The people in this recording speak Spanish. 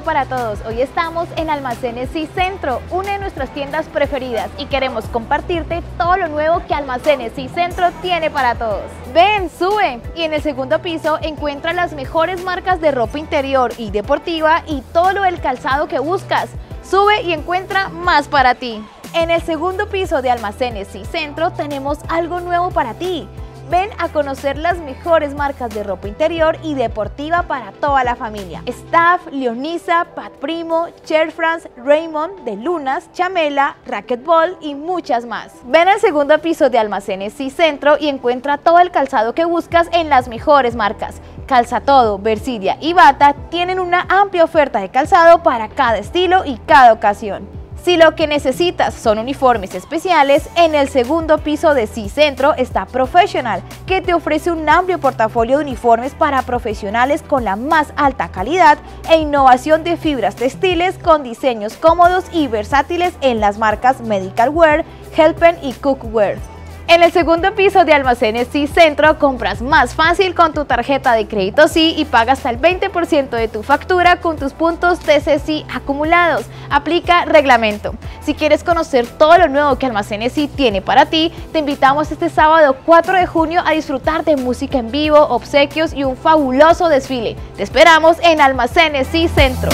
para todos. Hoy estamos en Almacenes Sí Centro, una de nuestras tiendas preferidas, y queremos compartirte todo lo nuevo que Almacenes Sí Centro tiene para todos. Ven, sube, y en el segundo piso encuentra las mejores marcas de ropa interior y deportiva y todo lo del calzado que buscas. Sube y encuentra más para ti. En el segundo piso de Almacenes Sí Centro tenemos algo nuevo para ti. Ven a conocer las mejores marcas de ropa interior y deportiva para toda la familia. Staff, Leonisa, Pat Primo, Cher France, Raymond, De Lunas, Chamela, Racquetball y muchas más. Ven al segundo piso de Almacenes Sí Centro y encuentra todo el calzado que buscas en las mejores marcas. Calzatodo, Versidia y Bata tienen una amplia oferta de calzado para cada estilo y cada ocasión. Si lo que necesitas son uniformes especiales, en el segundo piso de Sí Centro está Professional, que te ofrece un amplio portafolio de uniformes para profesionales con la más alta calidad e innovación de fibras textiles con diseños cómodos y versátiles en las marcas Medical Wear, Helpen y Cookware. En el segundo piso de Almacenes Sí Centro compras más fácil con tu tarjeta de crédito Sí y pagas hasta el 20% de tu factura con tus puntos TC Sí acumulados. Aplica reglamento. Si quieres conocer todo lo nuevo que Almacenes Sí tiene para ti, te invitamos este sábado 4 de junio a disfrutar de música en vivo, obsequios y un fabuloso desfile. Te esperamos en Almacenes Sí Centro.